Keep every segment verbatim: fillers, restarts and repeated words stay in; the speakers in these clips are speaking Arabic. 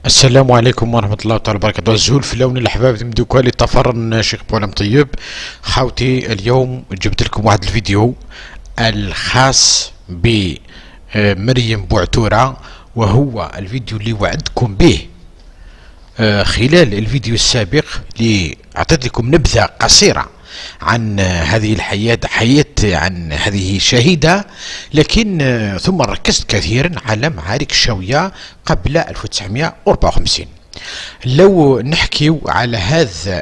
السلام عليكم ورحمة الله تعالى وبركاته. الزهول في اللون الأحباب نبدو لي طفرن شيخ بولم طيب خاوتي. اليوم جبت لكم واحد الفيديو الخاص بمريم بوعتورة، وهو الفيديو اللي وعدتكم به خلال الفيديو السابق اللي أعطيت لكم نبذة قصيرة عن هذه الحياة حياة عن هذه الشهيدة، لكن ثم ركزت كثيرا على معارك الشوية قبل ألف وتسعمائة وأربعة وخمسين. لو نحكي على هذا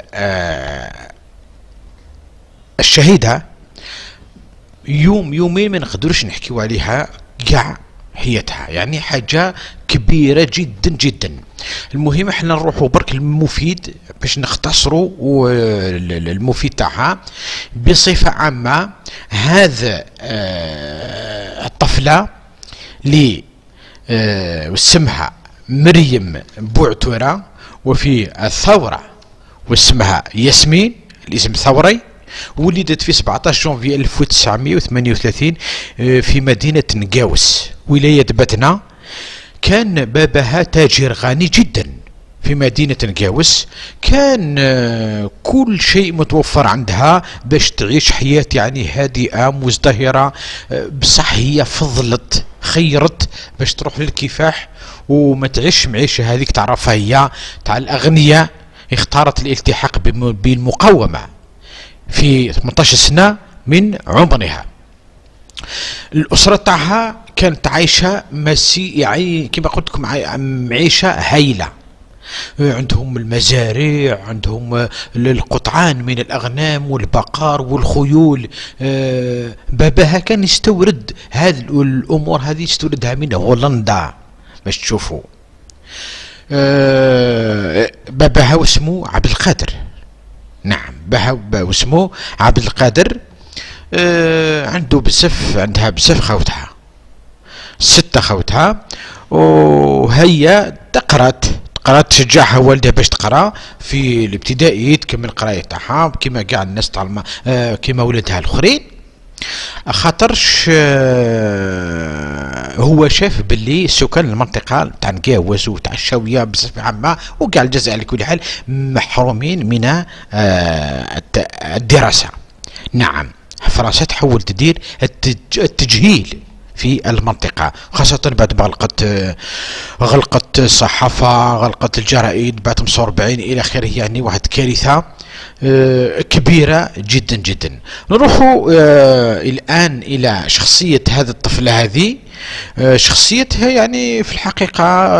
الشهيدة يوم يومين ما نقدروش نحكيو عليها كاع حياتها، يعني حاجة كبيرة جدا جدا. المهم احنا نروحوا برك المفيد باش نختصروا المفيد تاعها بصفة عامة. هذا اه الطفلة اللي اه اسمها مريم بوعتورة، وفي الثورة واسمها ياسمين الاسم ثوري، ولدت في سبعطاش جونفي ألف وتسعمائة وثمانية وثلاثين في مدينة نقاوس ولاية بتنا. كان باباها تاجر غني جدا في مدينة نقاوس، كان كل شيء متوفر عندها باش تعيش حياة يعني هادئة مزدهرة. بصح هي فضلت خيرت باش تروح للكفاح وما تعيش معيشة هذيك تعرفها هي تاع الأغنياء. اختارت الالتحاق بالمقاومة في ثمنطاش سنة من عمرها. الأسرة تاعها كانت عايشة مسي يعني كما قلت لكم معيشة هايلة، عندهم المزارع، عندهم القطعان من الأغنام والبقر والخيول. باباها كان يستورد هذه الأمور هذه يستوردها من هولندا باش تشوفوا. باباها واسمه عبد القادر، نعم بها واسمه عبد القادر. آه عنده بزاف عندها بزاف خوتها، ستة خوتها، وهي تقرات قرات تشجعها والدها باش تقرا في الابتدائي تكمل القرايه تاعها كيما كاع الناس تاع آه كيما ولادها الاخرين. خاطرش آه هو شاف باللي سكان المنطقه تاع نقاوس وتاع الشاويه بصفه عامه وكاع الجزائر على كل حال محرومين من آه الدراسه. نعم فرنسا تحاول تدير التجهيل في المنطقة، خاصة بعد ما غلقت غلقت الصحافة، غلقت الجرائد، بعد خمسة وأربعين إلى آخره، يعني واحد كارثة كبيرة جدا جدا. نروحوا الآن إلى شخصية هذه الطفلة هذه. شخصيتها يعني في الحقيقة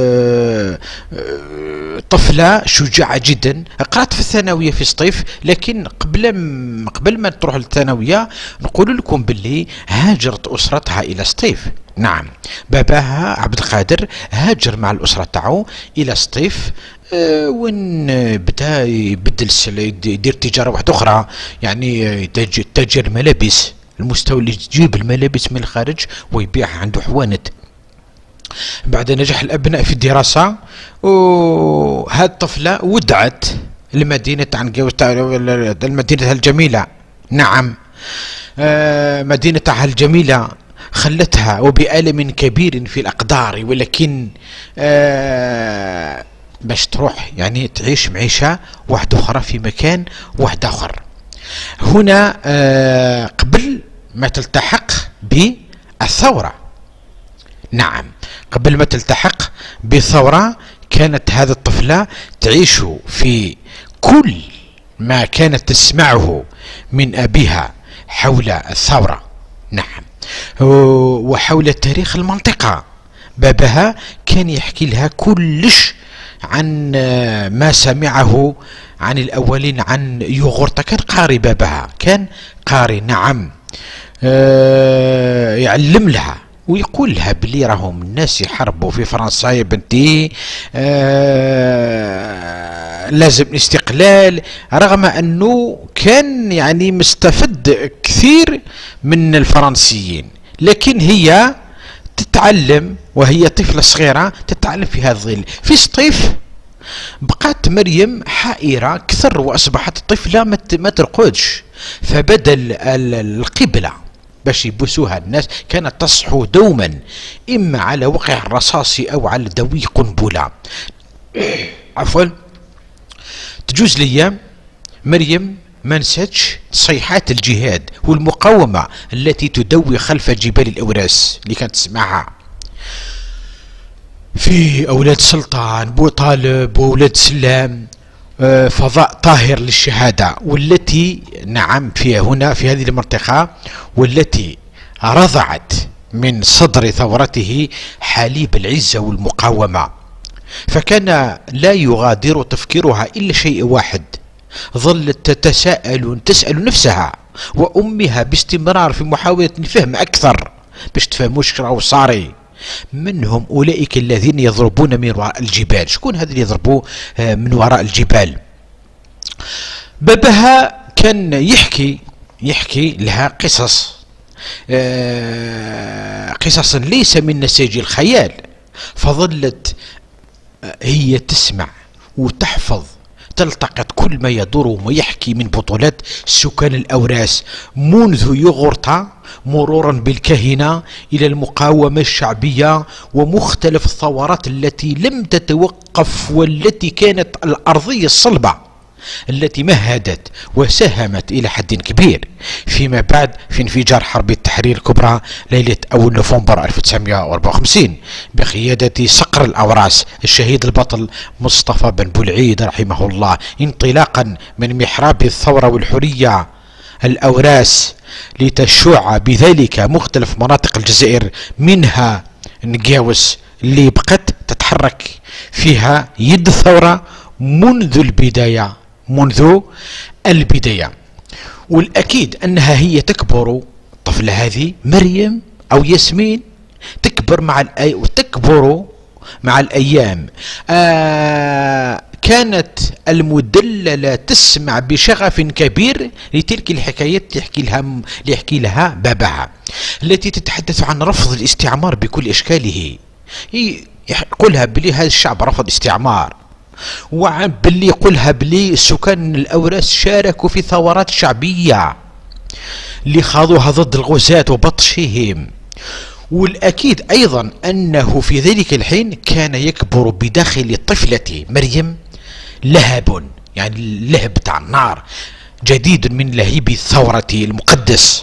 طفلة شجاعة جدا. قرأت في الثانوية في سطيف، لكن قبل ما قبل ما تروح للثانوية نقول لكم باللي هاجرت أسرتها إلى سطيف. نعم باباها عبد القادر هاجر مع الأسرة تاعو إلى سطيف، أه وين بدا يبدل يدير تجارة واحدة أخرى، يعني تاجر ملابس، المستوى اللي تجيب الملابس من الخارج ويبيعها عنده حوانت. بعد نجح الأبناء في الدراسة، وهذه الطفلة ودعت المدينة تاع نقاوس، المدينة الجميلة. نعم آه مدينتها الجميلة خلتها وبألم كبير في الأقدار، ولكن آه باش تروح يعني تعيش معيشة واحدة أخرى في مكان واحد آخر. هنا آه قبل ما تلتحق بالثورة، نعم قبل ما تلتحق بالثورة كانت هذه الطفلة تعيش في كل ما كانت تسمعه من أبيها حول الثورة، نعم وحول تاريخ المنطقة. بابها كان يحكي لها كلش عن ما سمعه عن الأولين، عن يوغورتا. كان قاري، بابها كان قاري، نعم أه يعلم لها ويقول لها بلي راهم الناس يحاربوا في فرنسا يا بنتي، آه لازم استقلال، رغم انه كان يعني مستفد كثير من الفرنسيين، لكن هي تتعلم وهي طفلة صغيرة تتعلم في هذا الظل. في سطيف بقات مريم حائرة أكثر وأصبحت طفلة ما ترقدش، فبدل القبلة باش يبوسوها الناس كانت تصحو دوما إما على وقع الرصاص أو على دوي قنبلة. عفوا. تجوز لي مريم ما نساتش صيحات الجهاد والمقاومة التي تدوي خلف جبال الأوراس اللي كانت تسمعها في أولاد سلطان، بو طالب، وأولاد سلام، فضاء طاهر للشهادة، والتي نعم في هنا في هذه المنطقة، والتي رضعت من صدر ثورته حليب العزة والمقاومة. فكان لا يغادر تفكيرها إلا شيء واحد، ظلت تتساءل تسأل نفسها وأمها باستمرار في محاولة الفهم أكثر باش تفهموش راهو صاري. من هم أولئك الذين يضربون من وراء الجبال؟ شكون هذا اللي يضربوا من وراء الجبال؟ بابها كان يحكي يحكي لها قصص، قصص ليس من نسيج الخيال، فظلت هي تسمع وتحفظ، تلتقط كل ما يدور ويحكي من بطولات سكان الأوراس منذ يغرطة مرورا بالكهنة إلى المقاومة الشعبية ومختلف الثورات التي لم تتوقف، والتي كانت الأرضية الصلبة التي مهدت وساهمت إلى حد كبير فيما بعد في انفجار حرب التحرير الكبرى ليلة أول نوفمبر ألف وتسعمائة وأربعة وخمسين بقيادة صقر الأوراس الشهيد البطل مصطفى بن بولعيد رحمه الله، انطلاقا من محراب الثورة والحرية الأوراس لتشع بذلك مختلف مناطق الجزائر، منها نقاوس اللي بقت تتحرك فيها يد الثورة منذ البداية منذ البداية. والأكيد أنها هي تكبر، الطفلة هذه مريم أو ياسمين تكبر مع الأي وتكبر مع الأيام. آه كانت المدللة تسمع بشغف كبير لتلك الحكايات اللي يحكي لها اللي يحكي لها باباها، التي تتحدث عن رفض الاستعمار بكل أشكاله. يقولها بلي هذا الشعب رفض الاستعمار، وباللي يقولها بلي سكان الأوراس شاركوا في ثورات شعبية اللي خاضوها ضد الغزاة وبطشهم. والأكيد أيضا أنه في ذلك الحين كان يكبر بداخل الطفلة مريم لهب، يعني اللهب تاع النار جديد من لهيب الثورة المقدس،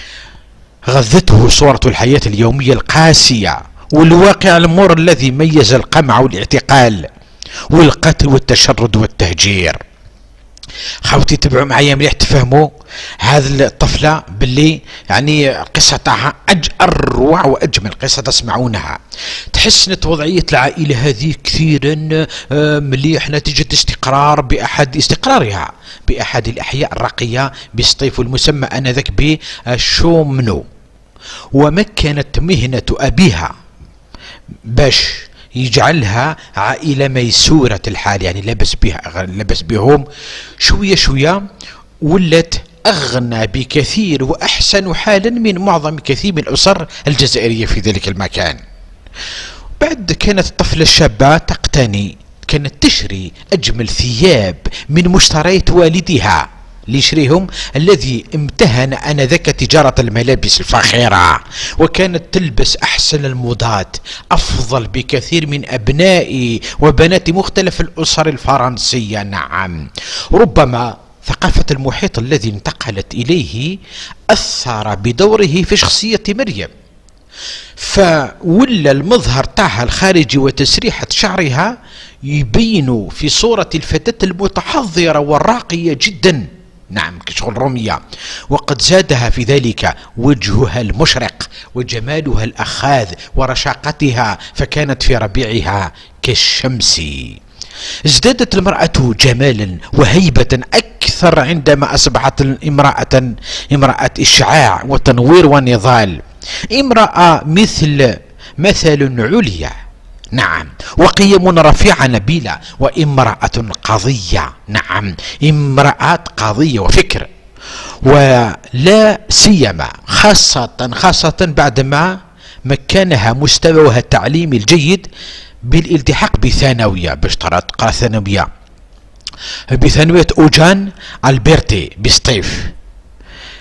غذته صورة الحياة اليومية القاسية والواقع المر الذي ميز القمع والاعتقال والقتل والتشرد والتهجير. خاوتي تبعوا معايا مليح تفهموا هذه الطفلة باللي يعني القصة تاعها أروع وأجمل قصة تسمعونها. تحسنت وضعية العائلة هذه كثيرا مليح نتيجة استقرار بأحد استقرارها بأحد الأحياء الراقية بسطيف المسمى آنذاك بشومنو، ومكنت مهنة أبيها باش يجعلها عائلة ميسورة الحال، يعني لبس بها لبس بهم شوية شوية ولت أغنى بكثير وأحسن حالا من معظم كثير من الأسر الجزائرية في ذلك المكان. بعد كانت الطفلة الشابة تقتني، كانت تشري أجمل ثياب من مشتريات والدها ليشريهم، الذي امتهن آنذاك تجارة الملابس الفاخرة، وكانت تلبس أحسن الموضات أفضل بكثير من أبناء وبنات مختلف الأسر الفرنسية. نعم، ربما ثقافة المحيط الذي انتقلت إليه أثر بدوره في شخصية مريم، فولى المظهر تاعها الخارجي وتسريحة شعرها يبين في صورة الفتاة المتحضرة والراقية جدا. نعم كشغل رومية، وقد زادها في ذلك وجهها المشرق وجمالها الأخاذ ورشاقتها، فكانت في ربيعها كالشمس. ازدادت المرأة جمالا وهيبة أكثر عندما أصبحت امرأة امرأة إشعاع وتنوير ونضال، امرأة مثل مثل عليا، نعم، وقيم رفيعة نبيلة، وامرأة قضية، نعم، امرأة قضية وفكر، ولا سيما خاصة خاصة بعدما مكنها مستواها التعليمي الجيد بالالتحاق بثانوية باش تقرا ثانوية بثانوية أوجان ألبرتي بسطيف.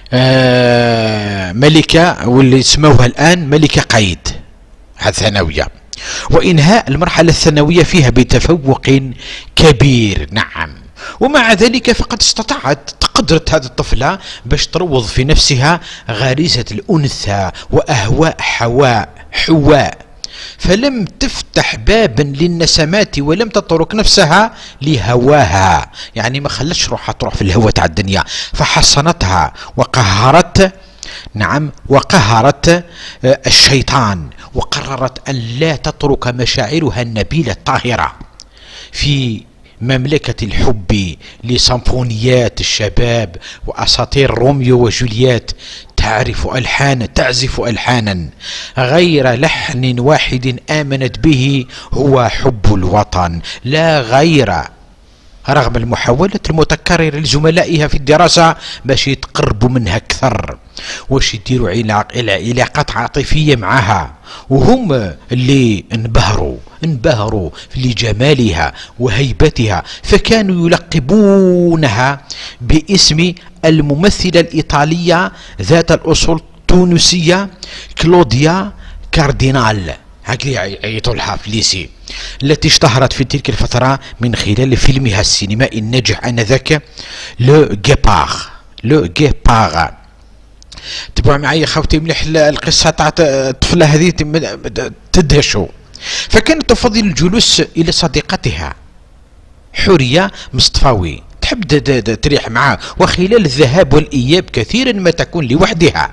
آه ملكة واللي سموها الآن ملكة قايد الثانوية، وإنهاء المرحلة الثانوية فيها بتفوق كبير. نعم. ومع ذلك فقد استطاعت قدرت هذه الطفلة باش تروض في نفسها غريزة الأنثى وأهواء حواء حواء، فلم تفتح بابا للنسمات ولم تترك نفسها لهواها، يعني ما خلتش روحها تروح في الهوى تاع الدنيا، فحصنتها وقهرت. نعم. وقهرت الشيطان، وقررت أن لا تترك مشاعرها النبيلة الطاهرة في مملكة الحب لسمفونيات الشباب وأساطير روميو وجولييت، تعرف ألحانا تعزف ألحانا غير لحن واحد آمنت به هو حب الوطن لا غير، رغم المحاولات المتكررة لزملائها في الدراسة باش يتقربوا منها أكثر واش يديروا علاقات عاطفية معها، وهم اللي انبهروا انبهروا لجمالها وهيبتها، فكانوا يلقبونها باسم الممثلة الإيطالية ذات الأصول التونسية كلوديا كاردينال، هكذا يعيطوا لها في الليسي، التي اشتهرت في تلك الفترة من خلال فيلمها السينمائي الناجح آنذاك لو جيبار. لو جيبار. تبعوا معي خوتي مليح القصة تاع الطفلة هذه تدهشوا. فكانت تفضل الجلوس إلى صديقتها حورية مصطفاوي، تحب تريح معها، وخلال الذهاب والإياب كثيرا ما تكون لوحدها،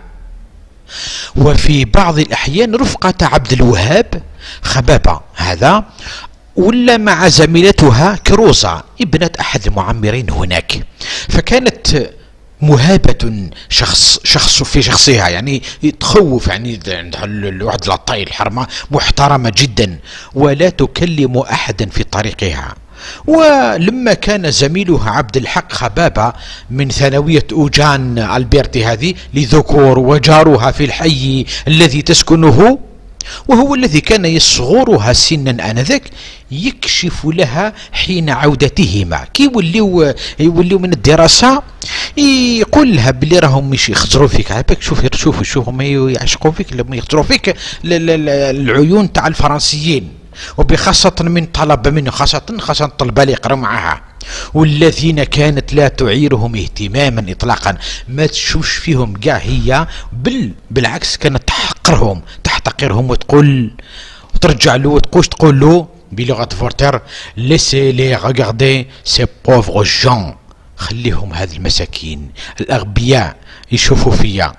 وفي بعض الأحيان رفقة عبد الوهاب خبابة هذا، ولا مع زميلتها كروزا ابنة أحد المعمرين هناك. فكانت مهابة شخص شخص في شخصها، يعني تخوف، يعني عندها الواحد لاطاي الحرمة محترمة جدا ولا تكلم أحدا في طريقها. ولما كان زميلها عبد الحق خبابة من ثانوية أوجان ألبرتي هذه لذكور وجارها في الحي الذي تسكنه، وهو الذي كان يصغرها سنا آنذاك، يكشف لها حين عودتهما كي يوليو يوليو من الدراسة، يقول لها بلي راهم مش يخزروا فيك، عباك شوفي شوفي شوفي هما يعشقوا فيك لما يخزروا فيك العيون تاع الفرنسيين، وبخاصة من طلبة منه، خاصة خاصة الطلبة اللي يقراوا معها، والذين كانت لا تعيرهم اهتماما اطلاقا، ما تشوفش فيهم كاع هي، بل بالعكس كانت تحقرهم تحتقرهم وتقول وترجع له وتقول تقول له بلغة فورتر ليسي لي ريغاردي سي بوفغ جون، خليهم هذه المساكين الأغبياء يشوفوا فيا.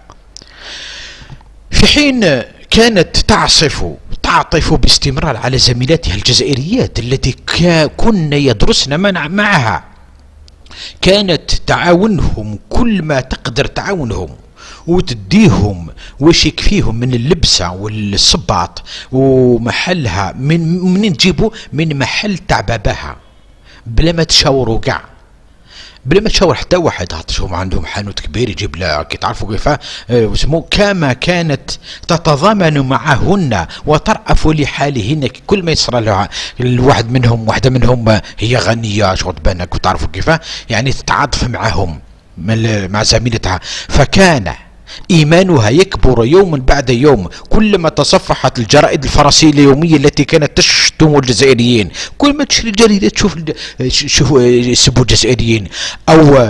في حين كانت تعصف تعطف باستمرار على زميلاتها الجزائريات التي كن يدرسن معها، كانت تعاونهم كل ما تقدر تعاونهم وتديهم وش يكفيهم من اللبسة والصباط، ومحلها من منين تجيبوا من محل تاع باباها بلا ما تشاوروا كاع، بلا ما تشاور حتى واحد، هاتشهم عندهم حانوت كبير يجيب لها كي تعرفوا كيف وسمو، كما كانت تتضامن معهن وترأف لحالهن، كل ما يصرى لها الواحد منهم واحدة منهم هي غنية شغل بالك وتعرفوا كيف، يعني تتعاطف معهم مع زميلتها، فكان إيمانها يكبر يوما بعد يوم كلما تصفحت الجرائد الفرنسية اليومية التي كانت تشتم الجزائريين، كل ما تشري الجريدة تشوف شوف يسبوا الجزائريين، أو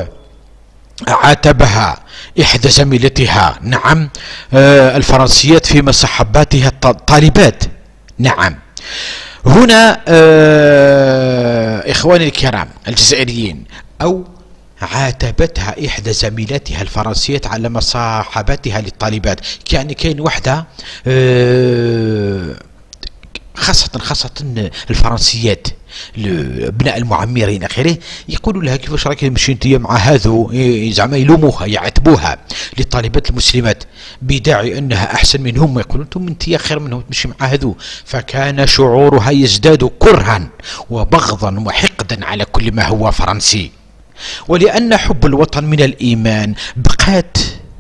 عاتبها إحدى زميلتها نعم آه الفرنسيات في مصحباتها الطالبات. نعم. هنا آه إخواني الكرام الجزائريين، أو عاتبتها إحدى زميلاتها الفرنسيات على مصاحبتها للطالبات، يعني كاين وحدة خاصة خاصة الفرنسيات ابناء المعمرين اخره، يقولوا لها كيفاش راكي تمشي انت مع هذو، زعما يلوموها يعاتبوها للطالبات المسلمات بداعي انها احسن منهم، يقولوا انتم انت خير منهم تمشي مع هذو، فكان شعورها يزداد كرها وبغضا وحقدا على كل ما هو فرنسي. ولأن حب الوطن من الإيمان بقات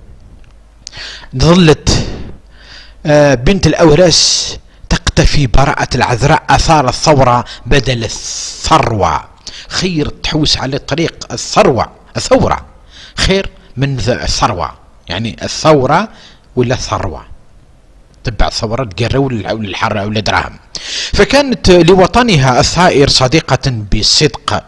ظلت بنت الأوراس تقتفي براءة العذراء أثار الثورة بدل الثروة، خير تحوس على طريق الثروة الثورة خير من الثروة، يعني الثورة ولا ثروة، تبع الثورة تقرا ولا الحرة ولا دراهم. فكانت لوطنها الثائر صديقة بالصدق،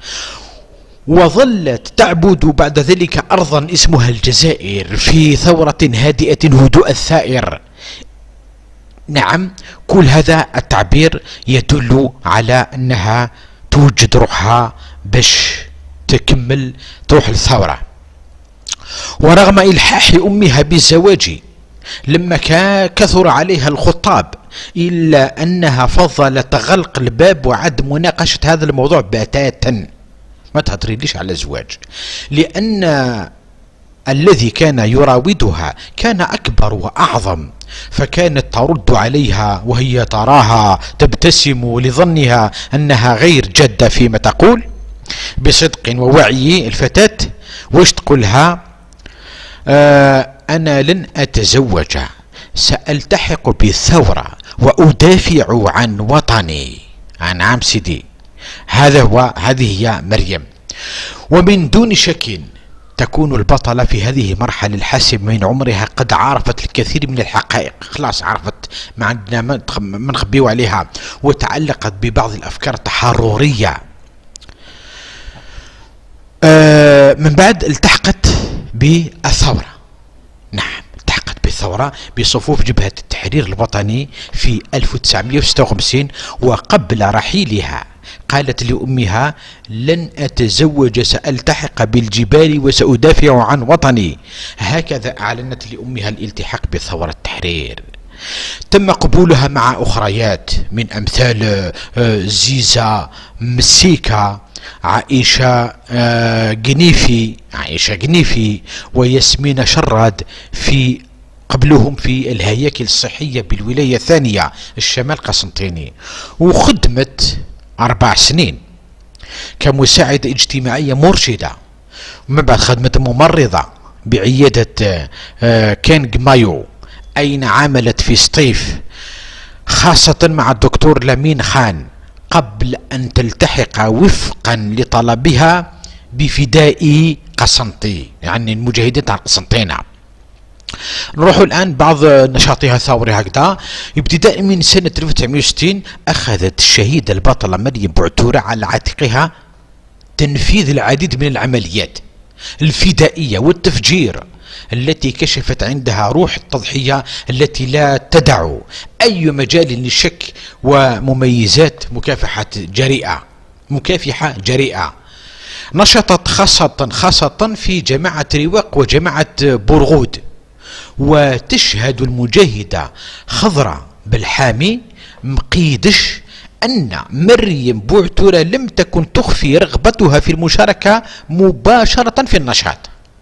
وظلت تعبد بعد ذلك أرضا اسمها الجزائر في ثورة هادئة هدوء الثائر. نعم، كل هذا التعبير يدل على أنها توجد روحها باش تكمل تروح الثورة. ورغم إلحاح أمها بالزواج لما كثر عليها الخطاب، إلا أنها فضلت غلق الباب وعدم مناقشة هذا الموضوع بتاتا. ما تهضري ليش على الزواج، لأن الذي كان يراودها كان أكبر وأعظم، فكانت ترد عليها وهي تراها تبتسم لظنها أنها غير جادة فيما تقول. بصدق ووعي الفتاة واش تقولها؟ آه أنا لن أتزوج، سألتحق بالثورة وأدافع عن وطني. نعم سيدي، هذا هو هذه هي مريم. ومن دون شك تكون البطلة في هذه المرحلة الحاسمة من عمرها قد عرفت الكثير من الحقائق، خلاص عرفت، ما عندنا ما نخبيو عليها، وتعلقت ببعض الأفكار التحررية. آه من بعد التحقت بالثورة. نعم، التحقت بالثورة بصفوف جبهة التحرير الوطني في ألف وتسعمئة وستة وخمسين، وقبل رحيلها قالت لأمها: لن أتزوج، سألتحق بالجبال وسأدافع عن وطني. هكذا أعلنت لأمها الالتحاق بثورة التحرير. تم قبولها مع أخريات من أمثال زيزة مسيكا، عائشة جنيفي عائشة جنيفي وياسمين شراد، في قبلهم في الهياكل الصحية بالولاية الثانية الشمال قسنطيني، وخدمت أربع سنين كمساعدة اجتماعية مرشدة. ومن بعد خدمت ممرضة بعيادة كينغ مايو، أين عملت في سطيف خاصة مع الدكتور لامين خان، قبل أن تلتحق وفقا لطلبها بفدائي قسنطي، يعني المجاهدين تاع قسنطينة. نروح الآن بعض نشاطها الثوري هكذا. ابتداء من سنة ألف وتسعمئة وستين أخذت الشهيدة البطلة مريم بوعتورة على عاتقها تنفيذ العديد من العمليات الفدائية والتفجير التي كشفت عندها روح التضحية التي لا تدع أي مجال للشك، ومميزات مكافحة جريئة مكافحة جريئة. نشطت خاصة خاصة في جماعة رواق وجماعة بورغود. وتشهد المجاهدة خضرة بالحامي مقيدش أن مريم بوعتورة لم تكن تخفي رغبتها في المشاركة مباشرة في النشاط.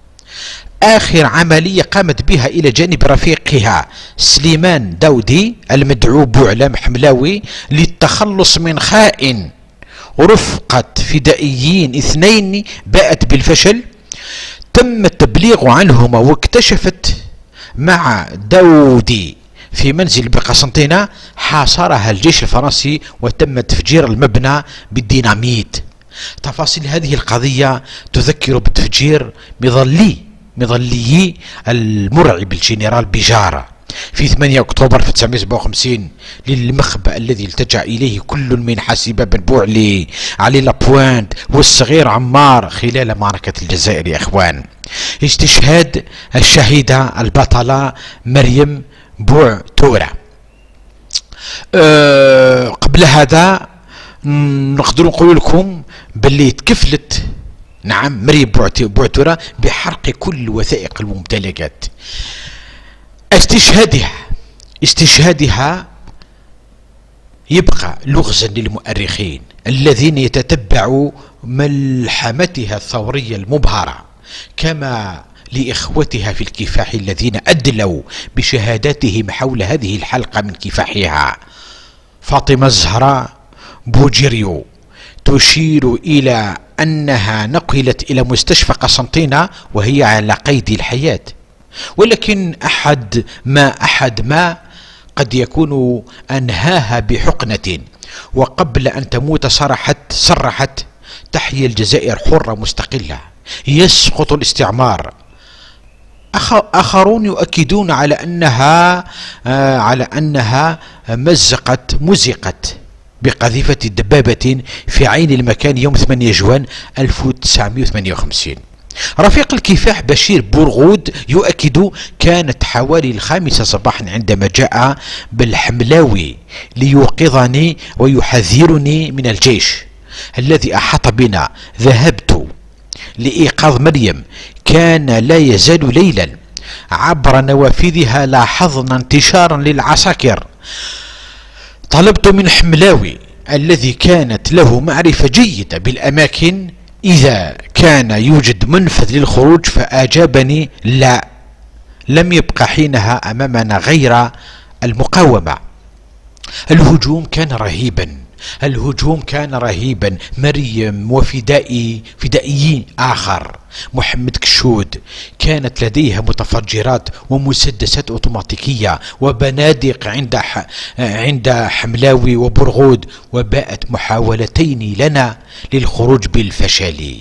آخر عملية قامت بها إلى جانب رفيقها سليمان داودي المدعو بوعلام حملاوي للتخلص من خائن رفقة فدائيين اثنين باءت بالفشل، تم التبليغ عنهما، واكتشفت مع داودي في منزل بقسنطينة حاصرها الجيش الفرنسي وتم تفجير المبنى بالديناميت. تفاصيل هذه القضية تذكر بتفجير مظلي مظلي المرعب الجنرال بجارة في ثمانية أكتوبر ألف وتسعمئة وسبعة وخمسين، للمخبأ الذي التجأ إليه كل من حسيبة بن بوعلي، علي لابوينت والصغير عمار خلال معركة الجزائر. يا إخوان، استشهاد الشهيدة البطلة مريم بوعتورة. أه قبل هذا نقدر نقول لكم باللي تكفلت نعم مريم بوعتورة بحرق كل الوثائق الممتلكات. استشهادها استشهادها يبقى لغزا للمؤرخين الذين يتتبعوا ملحمتها الثورية المبهرة، كما لإخوتها في الكفاح الذين أدلوا بشهاداتهم حول هذه الحلقة من كفاحها. فاطمة الزهراء بوجيريو تشير إلى أنها نقلت إلى مستشفى قسنطينة وهي على قيد الحياة، ولكن أحد ما أحد ما قد يكون أنهاها بحقنة، وقبل أن تموت صرحت صرحت: تحيا الجزائر حرة مستقلة، يسقط الاستعمار. آخرون يؤكدون على أنها آه على أنها مزقت مزقت بقذيفة دبابة في عين المكان يوم ثمانية جوان ألف وتسعمائة وثمانية وخمسين. رفيق الكفاح بشير بورغود يؤكد: كانت حوالي الخامسة صباحا عندما جاء بالحملاوي ليوقظني ويحذرني من الجيش الذي أحاط بنا. ذهبت لإيقاظ مريم، كان لا يزال ليلا. عبر نوافذها لاحظنا انتشارا للعساكر. طلبت من حملاوي الذي كانت له معرفة جيدة بالأماكن إذا كان يوجد منفذ للخروج، فأجابني: لا. لم يبقى حينها أمامنا غير المقاومة. الهجوم كان رهيبا الهجوم كان رهيبا مريم وفدائي فدائي آخر محمد كشود كانت لديها متفجرات ومسدسات أوتوماتيكية وبنادق عند عند حملاوي وبرغود، وباءت محاولتين لنا للخروج بالفشل.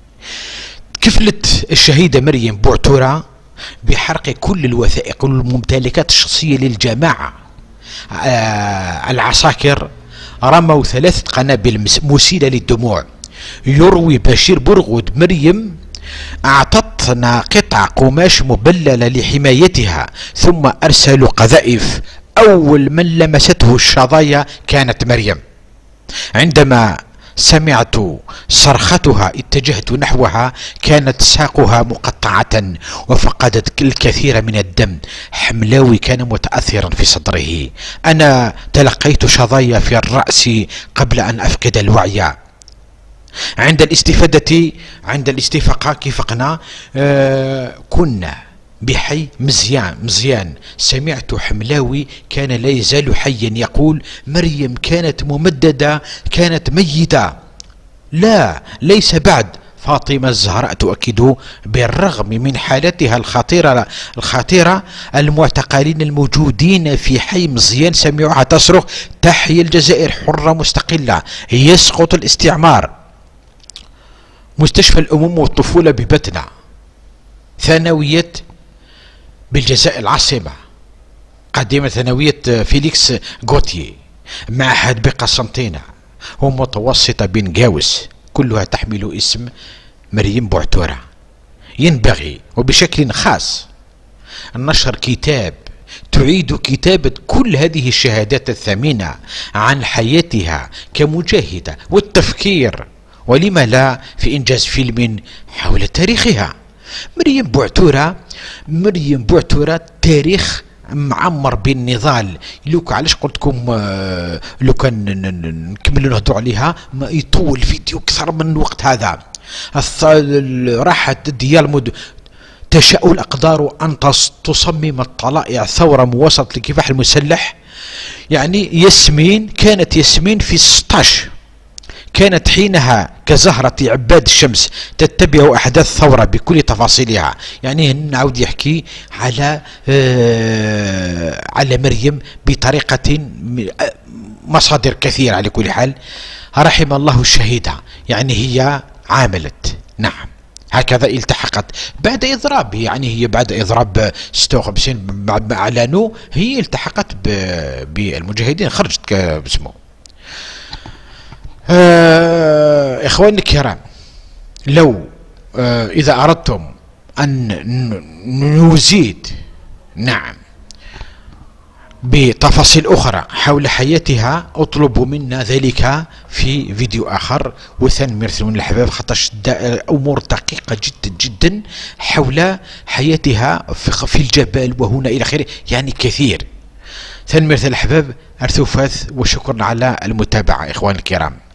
كفلت الشهيدة مريم بوعتورة بحرق كل الوثائق والممتلكات الشخصية للجماعة. آه العساكر رموا ثلاثة قنابل مسيلة للدموع. يروي بشير برغود: مريم أعطتنا قطع قماش مبللة لحمايتها، ثم أرسلوا قذائف. أول من لمسته الشظايا كانت مريم. عندما سمعت صرختها اتجهت نحوها، كانت ساقها مقطعة وفقدت الكثير من الدم. حملاوي كان متأثرا في صدره. أنا تلقيت شظايا في الرأس قبل أن أفقد الوعي. عند الاستفادة عند الاستفاقة كفقنا آه كنا بحي مزيان مزيان سمعت حملاوي كان لا يزال حيا يقول: مريم كانت ممددة، كانت ميتة. لا، ليس بعد. فاطمة الزهراء تؤكد: بالرغم من حالتها الخطيرة الخطيرة المعتقلين الموجودين في حي مزيان سمعوها تصرخ: تحيا الجزائر حرة مستقلة، يسقط الاستعمار. مستشفى الأمومة والطفولة ببتنة. ثانوية بالجزائر العاصمة قديمة ثانوية فيليكس غوتيي. معهد بقسنطينة ومتوسطة بن جاوس، كلها تحمل اسم مريم بوعتورة. ينبغي وبشكل خاص نشر كتاب تعيد كتابة كل هذه الشهادات الثمينة عن حياتها كمجاهدة والتفكير، ولما لا في إنجاز فيلم حول تاريخها. مريم بوعتورة مريم بوعتورة تاريخ معمر بالنضال. لو علاش قلت لكم آه لو كان نكملوا نهضروا عليها ما يطول الفيديو اكثر من الوقت هذا. راحت ديال مد تشاء الأقدار أن تصمم الطلائع ثورة مواصلة للكفاح المسلح. يعني ياسمين كانت ياسمين في ستة عشر، كانت حينها كزهرة عباد الشمس تتبع أحداث الثورة بكل تفاصيلها. يعني نعود يحكي على آه على مريم بطريقة مصادر كثيرة. على كل حال رحم الله الشهيدة، يعني هي عاملت، نعم هكذا التحقت بعد إضراب. يعني هي بعد إضراب ستة وخمسين بعد ما أعلنوا هي التحقت بالمجاهدين، خرجت باسمه. آه إخواني الكرام، لو آه إذا أردتم أن نزيد نعم بتفاصيل أخرى حول حياتها اطلبوا منا ذلك في فيديو آخر. وثاني مرسل من الأحباب خاطرش أمور دقيقة جدا جدا حول حياتها في الجبل وهنا إلى آخره، يعني كثير. ثاني مرسل الأحباب أرثوفاث، وشكرا على المتابعة إخواني الكرام.